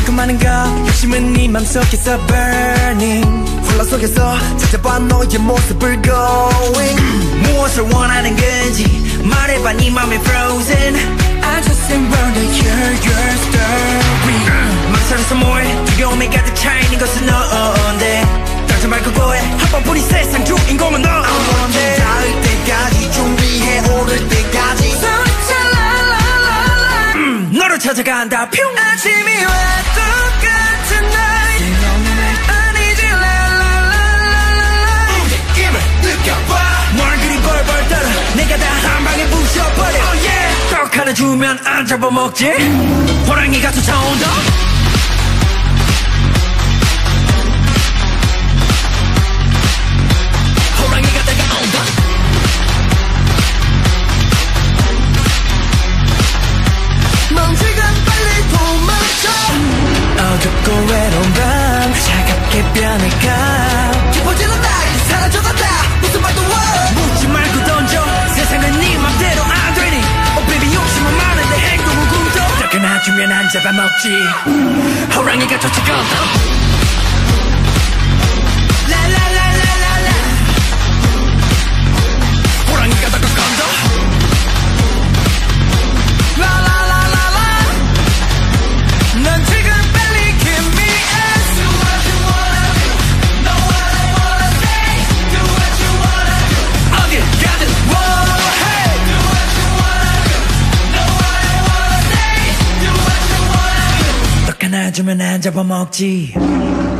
그 많은 것 욕심은 네 맘속에서 burning 혼란 속에서 찾아봐 너의 모습을 going 무엇을 원하는 건지 말해봐 네 맘이 frozen I just enrolled to hear your story 망설여서 뭐해 두려움에 가득 차있는 것은 너인데 떨지 말고 고해 한 번뿐인 세상 주인공은 너인데 닿을 때까지 준비해 오를 때까지 너를 찾아간다 뿅 아침이 와 똑같은 날 아니지 랄랄랄랄랄 느낌을 느껴봐 뭘 그리 벌벌 떨어 내가 다 한 방에 부셔버려 oh yeah. 꼭 하나 주면 안 잡아먹지 호랑이가 쫓아온다 호랑이가 다가온다 멈추건 빨리 도망쳐 어둡고 외로운 밤 차갑게 변해가 깊어지는 날 사라져간다 무슨 말도 묻지 말고 던져 세상은 네 맘대로 안 되니 Oh baby 욕심은 많은데 행동은 굶어 쫓겨나주면 안 잡아먹지 호랑이가 쫓아간다 라라라라라라 호랑이가 다가간다 라라라라라 넌 지금 빨리 give me Do what you wanna do Know what I wanna say Do what you wanna do 어딜 가든 whoa hey Do what you wanna do Know what I wanna say Do what you wanna do 쫓겨나주면 안 잡아먹지